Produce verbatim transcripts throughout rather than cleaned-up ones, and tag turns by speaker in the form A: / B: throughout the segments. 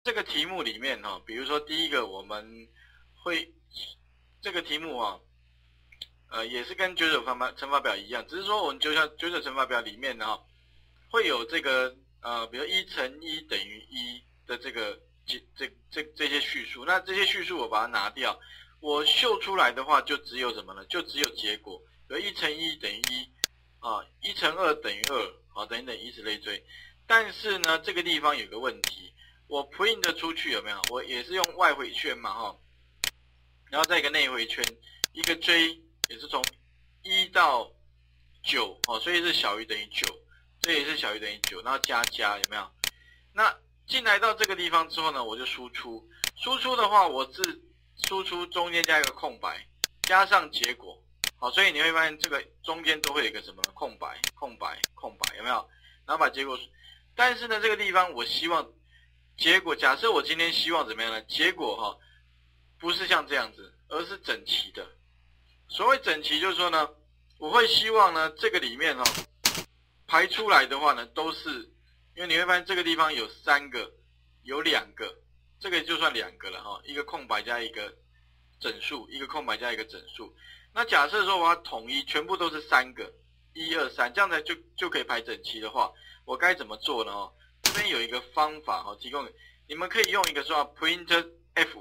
A: 这个题目里面哈，比如说第一个我们会这个题目啊，呃，也是跟九九乘法乘法表一样，只是说我们九九九九乘法表里面呢哈，会有这个呃，比如一乘一等于一的这个这这这这些叙述，那这些叙述我把它拿掉，我秀出来的话就只有什么呢？就只有结果，比如一乘一等于一啊，一乘二等于二啊，等等以此类推。但是呢，这个地方有个问题，我 print 出去有没有？我也是用外回圈嘛哈，然后再一个内回圈，一个 J 也是从一到九哦，所以是小于等于九，这也是小于等于九，然后加加有没有？那进来到这个地方之后呢，我就输出，输出的话我是输出中间加一个空白，加上结果，好，所以你会发现这个中间都会有一个什么呢？空白，空白，空白，有没有？然后把结果，但是呢，这个地方我希望结果，假设我今天希望怎么样呢？结果哈、哦，不是像这样子，而是整齐的。所谓整齐，就是说呢，我会希望呢，这个里面哈、哦，排出来的话呢，都是，因为你会发现这个地方有三个，有两个，这个就算两个了哈、哦，一个空白加一个整数，一个空白加一个整数。那假设说我要统一，全部都是三个。一二三，这样才就就可以排整齐的话，我该怎么做呢？哦，这边有一个方法哈、哦，提供你们可以用一个说 print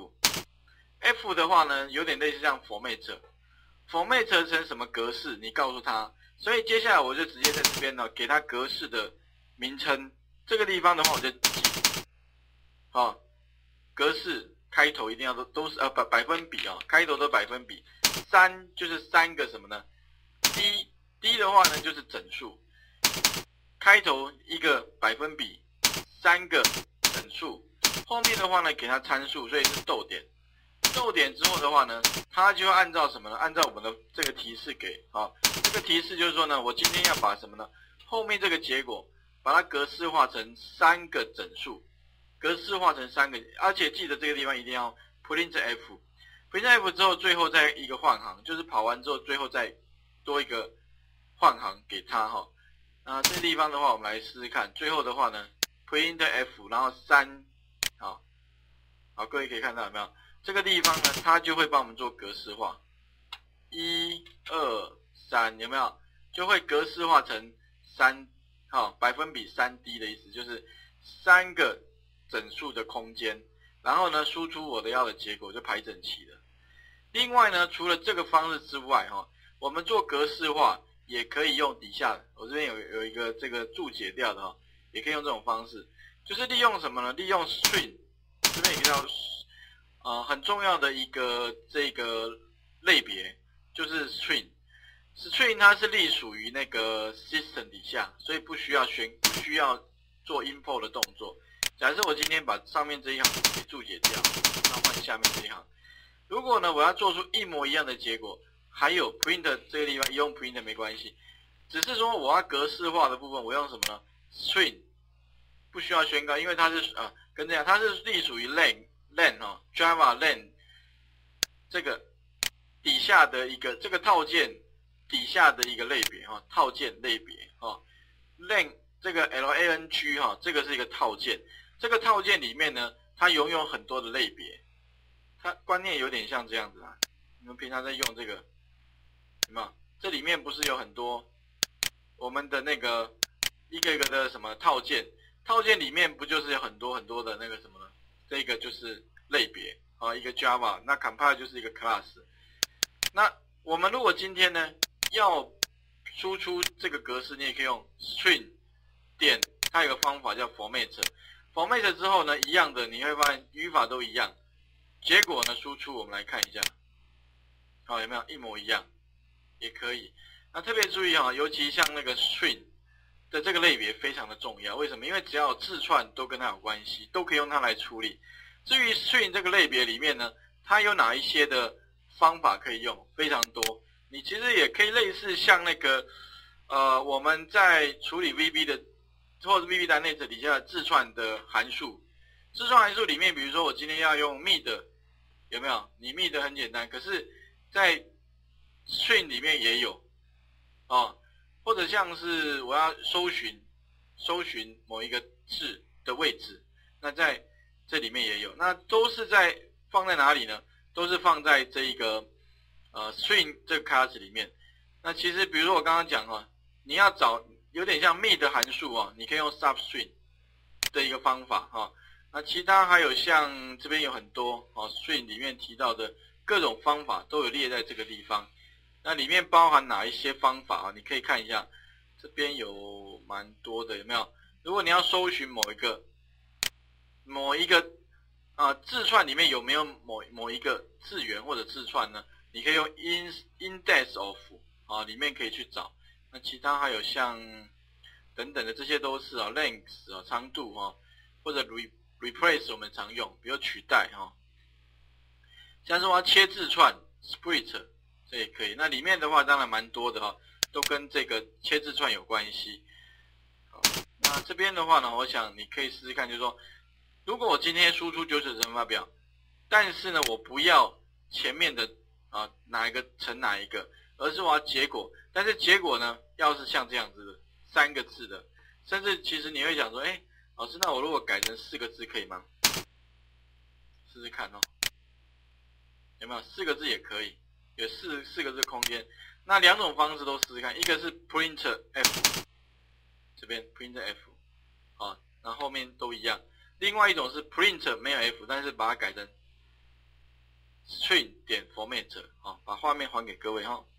A: f，f 的话呢，有点类似像 format，format 成什么格式，你告诉他。所以接下来我就直接在这边呢，给它格式的名称。这个地方的话，我就记，好、哦，格式开头一定要都都是呃百百分比啊、哦，开头的百分比，三就是三个什么呢 ？D。D 的话呢就是整数，开头一个百分比，三个整数，后面的话呢给它参数，所以是逗点。逗点之后的话呢，它就会按照什么呢？按照我们的这个提示给啊，这个提示就是说呢，我今天要把什么呢？后面这个结果把它格式化成三个整数，格式化成三个，而且记得这个地方一定要 print f，print f 之后最后再一个换行，就是跑完之后最后再多一个。换行给他哈，那这个地方的话，我们来试试看。最后的话呢 ，print f， 然后三，好，好，各位可以看到有没有？这个地方呢，它就会帮我们做格式化，一、二、三，有没有？就会格式化成三，好，百分比三 D 的意思就是三个整数的空间，然后呢，输出我的要的结果就排整齐了。另外呢，除了这个方式之外哈，我们做格式化。也可以用底下的，我这边有有一个这个注解掉的哈，也可以用这种方式，就是利用什么呢？利用 string， 这边有一个叫呃很重要的一个这个类别，就是 string。string 它是隶属于那个 system 底下，所以不需要选，不需要做 import 的动作。假设我今天把上面这一行给注解掉，那换下面这一行。如果呢我要做出一模一样的结果。还有 print 这个地方用 print 没关系，只是说我要格式化的部分，我用什么呢 ？string 不需要宣告，因为它是啊跟这样，它是隶属于 len len 哦 Java len 这个底下的一个这个套件底下的一个类别哈、哦，套件类别哈、哦、len 这个 lang 哈、哦，这个是一个套件，这个套件里面呢，它拥有很多的类别，它观念有点像这样子啊，你们平常在用这个。有没有？这里面不是有很多我们的那个一个一个的什么套件？套件里面不就是有很多很多的那个什么呢？这个就是类别啊，一个 Java， 那 compile 就是一个 class。那我们如果今天呢要输出这个格式，你也可以用 string 点，它有个方法叫 format。format 之后呢，一样的你会发现语法都一样，结果呢输出我们来看一下，好有没有一模一样？也可以，那特别注意哈，尤其像那个 string 的这个类别非常的重要。为什么？因为只要有字串都跟它有关系，都可以用它来处理。至于 string 这个类别里面呢，它有哪一些的方法可以用？非常多。你其实也可以类似像那个呃我们在处理 V B 的或者 V B 单列底下的字串的函数，字串函数里面，比如说我今天要用 mid， 有没有？你 mid 很简单，可是在string 里面也有，哦，或者像是我要搜寻，搜寻某一个字的位置，那在这里面也有，那都是在放在哪里呢？都是放在这一个呃 string 这个 class 里面。那其实比如说我刚刚讲哈，你要找有点像 mid 的函数啊，你可以用 substring 的一个方法哈。那其他还有像这边有很多哦 string 里面提到的各种方法都有列在这个地方。那里面包含哪一些方法啊？你可以看一下，这边有蛮多的，有没有？如果你要搜寻某一个某一个啊、呃、字串里面有没有某某一个字元或者字串呢？你可以用 in index of 啊，里面可以去找。那其他还有像等等的，这些都是啊 length 啊长度啊，或者 re replace 我们常用，比如取代哈、啊。像是我要切字串 split 这也可以。那里面的话当然蛮多的哈、啊，都跟这个切字串有关系。好，那这边的话呢，我想你可以试试看，就是说，如果我今天输出九九乘法表，但是呢，我不要前面的啊哪一个乘哪一个，而是我要结果。但是结果呢，要是像这样子的三个字的，甚至其实你会想说，哎，老师，那我如果改成四个字可以吗？试试看哦，有没有四个字也可以，有四四个字空间。那两种方式都试试看，一个是 print f， 这边 print f， 啊，那后面都一样。另外一种是 print 没有 f， 但是把它改成 string 点 format 啊，把画面还给各位哈。